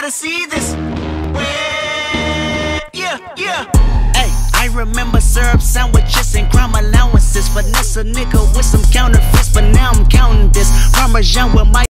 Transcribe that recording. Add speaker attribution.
Speaker 1: gotta see this. Yeah, yeah. Hey, I remember syrup sandwiches and crime allowances. Finesse a nigga with some counterfeits, but now I'm counting this. Parmesan with my